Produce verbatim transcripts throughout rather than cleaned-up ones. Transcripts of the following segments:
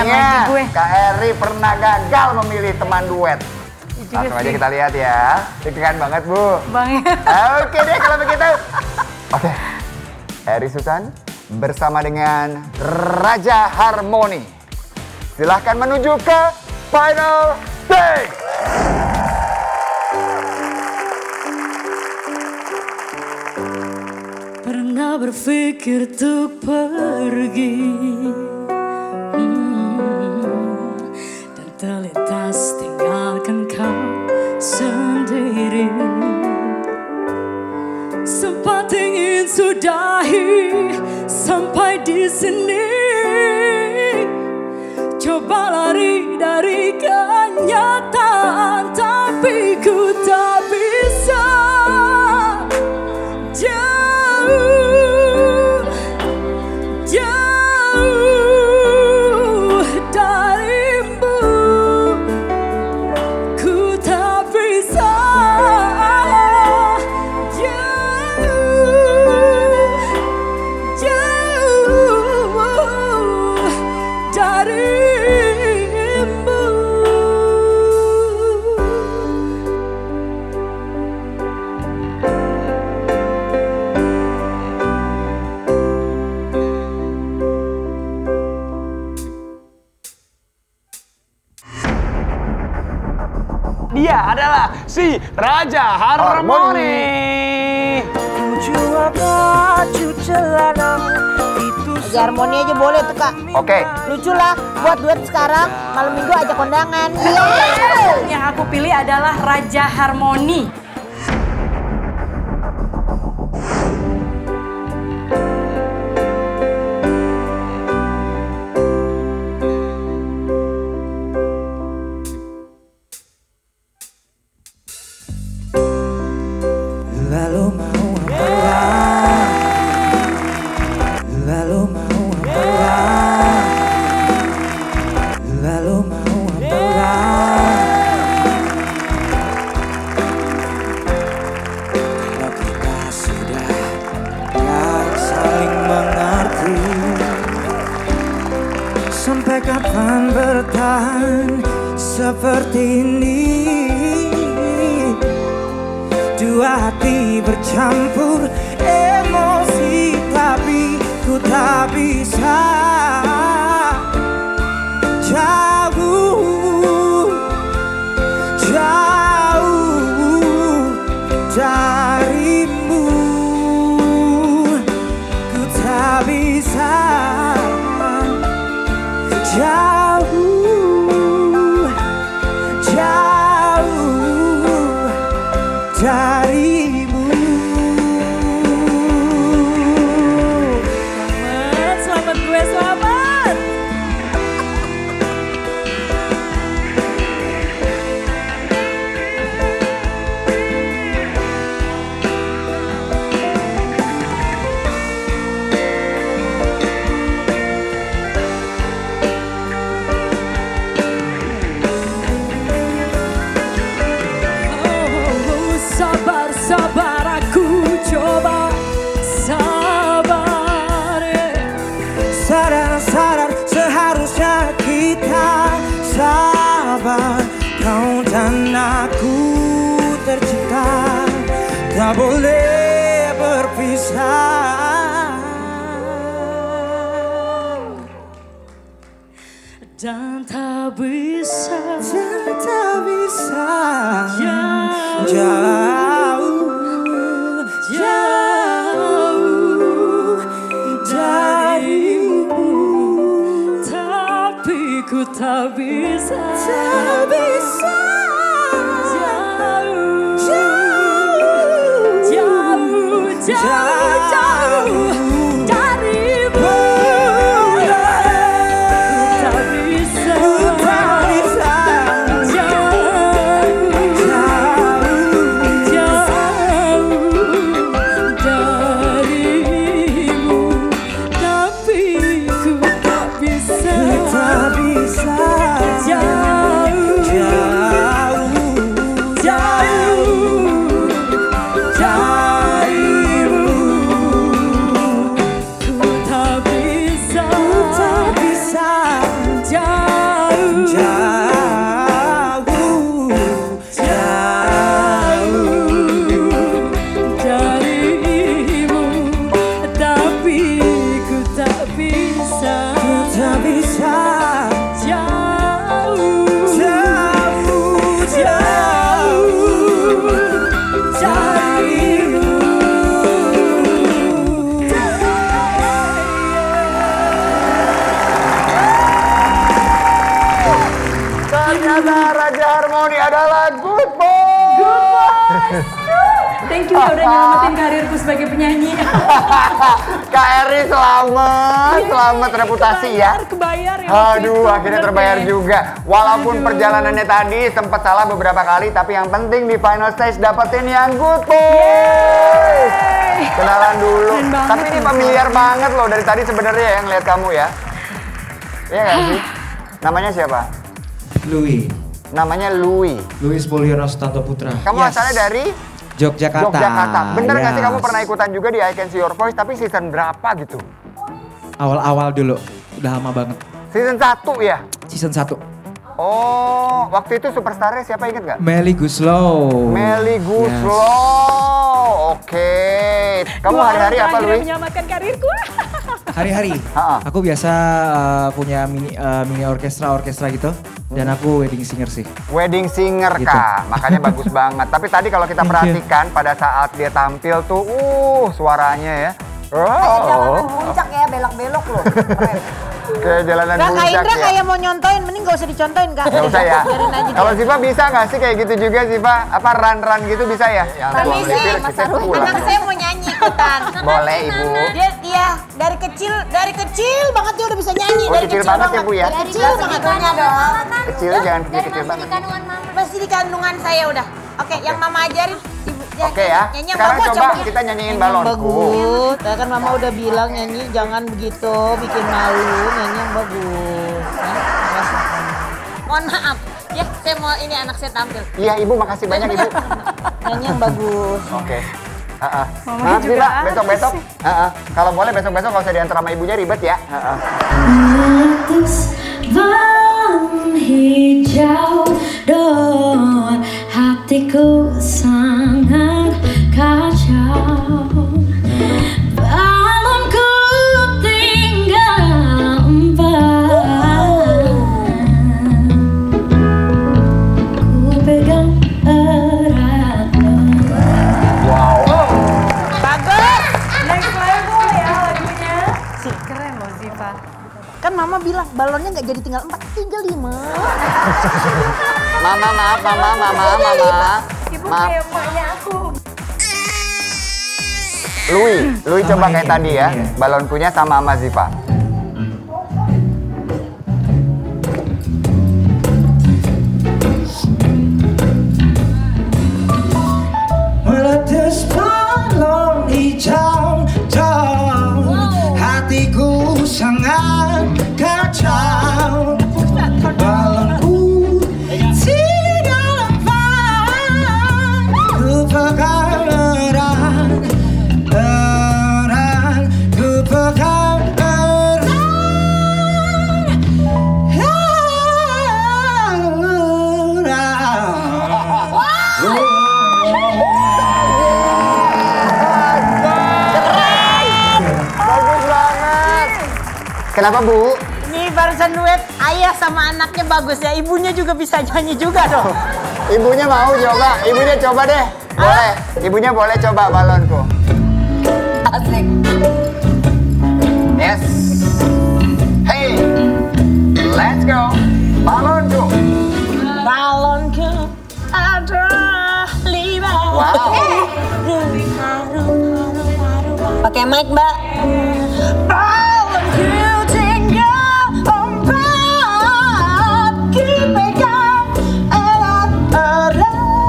Kayaknya Kak Eri pernah gagal memilih teman duet. Langsung aja kita lihat ya. Deg-degan banget, Bu. Bang. Oke deh kalau begitu. Oke. Eri Susan bersama dengan Raja Harmoni. Silahkan menuju ke final stage. Pernah berpikir untuk pergi, hmm, dan terlintas tinggalkan kau sendiri. Sempat ingin sudahi sampai di sini, coba lari dari kenyataan, tapi ku tak bisa. Jauh, jauh darimu, ku tak bisa. Jauh, jauh darimu. Dia adalah si Raja Harmoni. Raja Harmoni aja boleh tuh Kak. Oke. Lucu lah buat duet sekarang, malam minggu ajak kondangan. Yang aku pilih adalah Raja Harmoni. Lalu mau apalah, lalu mau apalah, lalu mau apalah. Kalau kita sudah tak saling mengerti, sampai kapan bertahan seperti ini? Dua hati bercampur emosi, tapi ku tak bisa. Jauh, jauh darimu, ku tak bisa. Jauh, jauh darimu. Selamat, selamat gue, selamat. Sabar aku coba sabar. Sadar, sadar seharusnya kita sabar. Kau dan aku tercipta, tak boleh berpisah. Dan tak bisa, dan tak bisa. Jauh, jauh, jauh darimu, tapi ku tak bisa. tak bisa. Jauh, Jauh, jauh, jauh, jauh darimu, ku tak bisa. Jauh, jauh ternyata Raja Harmoni adalah Good Boy. Good Boys. Thank you ya udah nyelamatin karirku sebagai penyanyi. Kak Eri selamat, selamat reputasi ya. Kebayar ya. Aduh, akhirnya terbayar juga. Walaupun perjalanannya tadi sempat salah beberapa kali, tapi yang penting di final stage dapetin yang Good Boy. Kenalan dulu. Tapi ini familiar banget loh dari tadi sebenarnya yang lihat kamu ya. Iya nggak sih? Namanya siapa? Louis. Namanya Louis. Louis Poliono Sutanto Putra. Kamu Yes. asalnya dari Yogyakarta. Yogyakarta. Bener nggak sih Yes. kamu pernah ikutan juga di I Can See Your Voice, tapi season berapa gitu? Awal-awal dulu. Udah lama banget. Season satu ya? Season satu. Oh, waktu itu superstarnya siapa inget nggak? Melly Guslow. Melly Guslow. Oke. Kamu hari-hari apa, Louis? Menyelamatkan karirku. Hari-hari. Ha-ha. Aku biasa uh, punya mini uh, mini orkestra orkestra gitu. Dan aku wedding singer sih. Wedding singer, Gitu. Kak. Makanya bagus banget. Tapi tadi kalau kita perhatikan pada saat dia tampil tuh, uh, suaranya ya. Kayak jalanan Oh, puncak ya, belok-belok loh. Keren. kayak jalanan Kak, Kak puncak Indra ya. kayak mau nyontoin, mending gak usah dicontoin Kak. Gak usah ya. Biarin aja Kalau dia. Siva bisa nggak sih kayak gitu juga Siva? Apa run-run gitu bisa ya? Tapi sih, anak saya mau nyanyi ikutan. Boleh Ibu. Dia, dia dari kecil, dari kecil banget dia udah bisa nyanyi. Oh, dari kecil banget ya, Bu, ya? Dari kecil banget. dong. Kecilnya jangan kecil kecil banget. Pasti di kandungan saya udah. Oke, yang mama ajarin. Ibu, Oke ya. Nyanyi yang Sekarang bagus, coba coba. kita nyanyiin Nyanyi yang balonku. bagus. Ya kan mama udah bilang nyanyi jangan begitu, bikin malu, nyanyi yang bagus. Ya, makasih. Mohon maaf, ya saya mau ini anak saya tampil. Iya Ibu, makasih banyak Ibu. Nyanyi yang bagus. Oke. Heeh. Mamanya Maaf juga Siva, artis besok-besok. sih. Heeh. Kalau boleh besok-besok kalau saya diantar sama ibunya ribet ya. Heeh. Atas balon hijau don hatiku sangat kacau. Balonku tinggal empat. Ku pegang erat. Bagus. Next level ya lagunya. Keren loh Ziva. Kan mama bilang balonnya nggak jadi tinggal empat, tinggal lima. Mama, maaf, mama, mama, mama. Ibu Maaf. kayak emaknya aku. Louis, Louis Sama coba ini, kayak tadi ya. ini ya. Balonkunya sama sama Ziva. Meletus balon hijau don, hatiku sangat kacau. Balonku tidak lepas, ku pegang erat, erat, ku pegang erat, Bagus banget. Kenapa Bu? Ini barusan duet ayah sama anaknya bagus ya. Ibunya juga bisa nyanyi juga dong. Ibunya mau coba, ibunya coba deh. Boleh, ibunya boleh coba balonku. Asik. Yes. Hey, let's go. Balonku. Balonku ada lima. Wow. Pakai mic, Mbak. Balonku tinggal empat, dipegang erat-erat.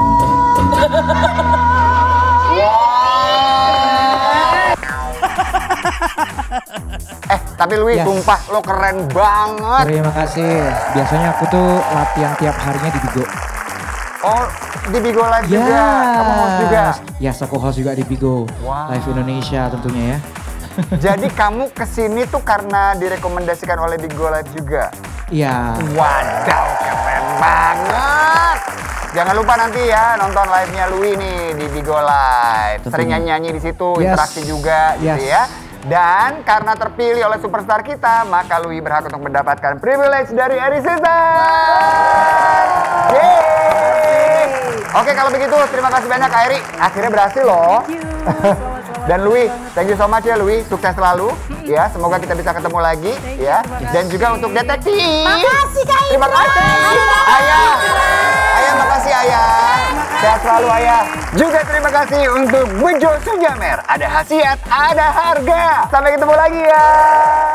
Eh, tapi Louis, Yes. sumpah lo keren banget. Terima kasih. Biasanya aku tuh latihan tiap harinya di Bigo. Oh, di Bigo Live juga. Kamu host juga. Yes, aku host juga di Bigo. Wow. Live Indonesia tentunya ya. Jadi kamu kesini tuh karena direkomendasikan oleh Bigo Live juga? Iya. Wadaw, keren banget. Jangan lupa nanti ya nonton live-nya Louis nih di Bigo Live. Tentunya. Sering nyanyi-nyanyi di situ, Yes. interaksi juga gitu Yes. ya. Dan karena terpilih oleh superstar kita, maka Louis berhak untuk mendapatkan privilege dari Eri Sister. Yeay. Oke, kalau begitu terima kasih banyak Kak Eri. Akhirnya berhasil loh. Thank you. Selamat-selamat. Dan Louis, thank you so much ya Louis, sukses selalu. Ya, semoga kita bisa ketemu lagi ya. Dan juga untuk detektif. Makasih Kak Terima kasih. Ayah. Ayah, makasih Ayah. Sehat selalu Ayah. Juga terima kasih untuk Bejo Sujamer. Ada khasiat, ada harga. Sampai ketemu lagi ya.